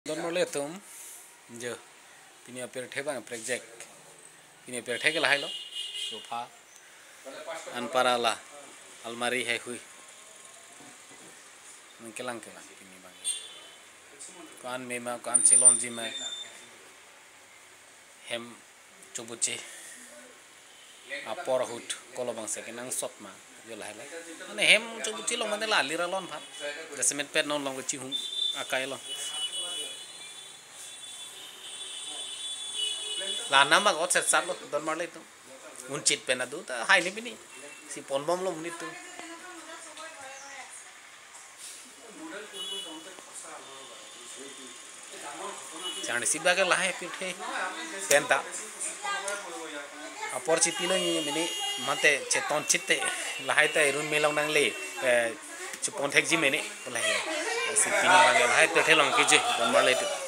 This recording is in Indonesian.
Don moletum je pini apir theba project pini apir thege la hailo sofa an parala almari hai hui kelang pini bang kan mema kan celonji me hem chubuchi apor hut kolobang sekenang sop ma yo la hailo ane hem chubuchi long mane la lira lon phat cement pet non long chi hu akai lo là nama mak ot set sat lo don marle tu uncit pena du ta hai ni bini si pon bom lo munit tu chane si baga lahe pithe penta apor chi pilo ni mini mate cheton chitte lahai ta irun melong nang le chupon thek ji meni lahe si pini baga lahe te thelong ki ji don marle tu